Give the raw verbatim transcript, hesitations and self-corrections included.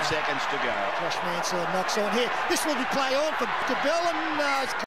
seconds to go. Josh Mansell knocks on here. This will be play on for De Belin. Uh,